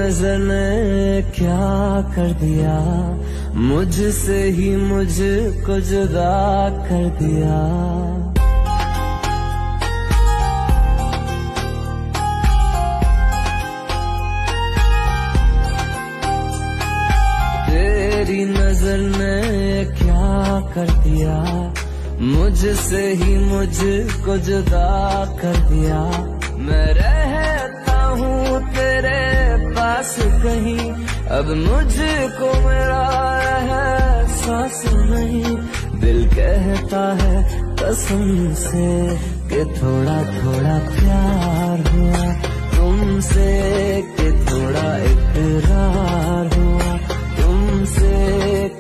नजर ने क्या कर दिया, मुझसे ही मुझको जुदा कर दिया। तेरी नजर ने क्या कर दिया, मुझसे ही मुझको जुदा कर दिया। मैं रहता हूँ तेरे पास कहीं, अब मुझको मेरा एहसास नहीं। दिल कहता है कसम से कि थोड़ा थोड़ा प्यार हुआ तुमसे, कि थोड़ा इकरार हुआ तुमसे।